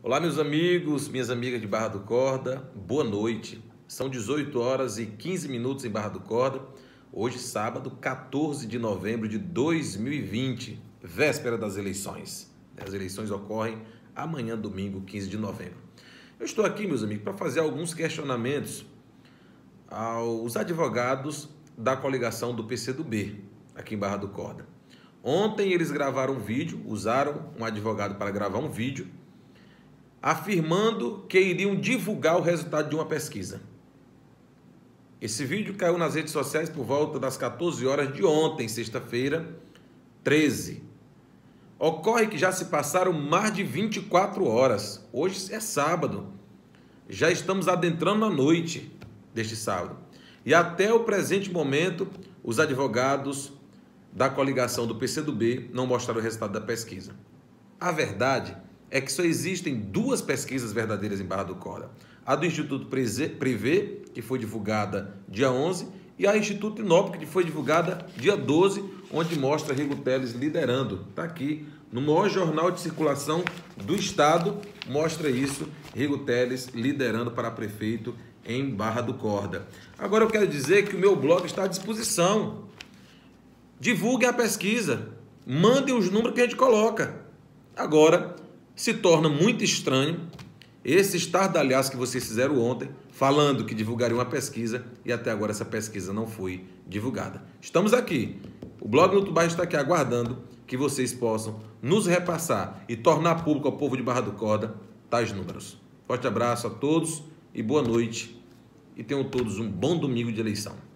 Olá, meus amigos, minhas amigas de Barra do Corda, boa noite. São 18 horas e 15 minutos em Barra do Corda, hoje sábado, 14 de novembro de 2020, véspera das eleições. As eleições ocorrem amanhã, domingo, 15 de novembro. Eu estou aqui, meus amigos, para fazer alguns questionamentos aos advogados da coligação do PCdoB, aqui em Barra do Corda. Ontem eles gravaram um vídeo, usaram um advogado para gravar um vídeo, afirmando que iriam divulgar o resultado de uma pesquisa. Esse vídeo caiu nas redes sociais por volta das 14 horas de ontem, sexta-feira, 13. Ocorre que já se passaram mais de 24 horas. Hoje é sábado. Já estamos adentrando a noite deste sábado. E até o presente momento, os advogados da coligação do PCdoB não mostraram o resultado da pesquisa. A verdade é que só existem duas pesquisas verdadeiras em Barra do Corda. A do Instituto Privé, que foi divulgada dia 11, e a Instituto Inópolis, que foi divulgada dia 12, onde mostra Rigo Teles liderando. Está aqui, no maior jornal de circulação do estado, mostra isso, Rigo Teles liderando para prefeito em Barra do Corda. Agora eu quero dizer que o meu blog está à disposição. Divulguem a pesquisa, mandem os números que a gente coloca. Agora, se torna muito estranho esse estardalhaço que vocês fizeram ontem, falando que divulgariam uma pesquisa e até agora essa pesquisa não foi divulgada. Estamos aqui, o blog no Tubar está aqui aguardando que vocês possam nos repassar e tornar público ao povo de Barra do Corda tais números. Forte abraço a todos e boa noite. E tenham todos um bom domingo de eleição.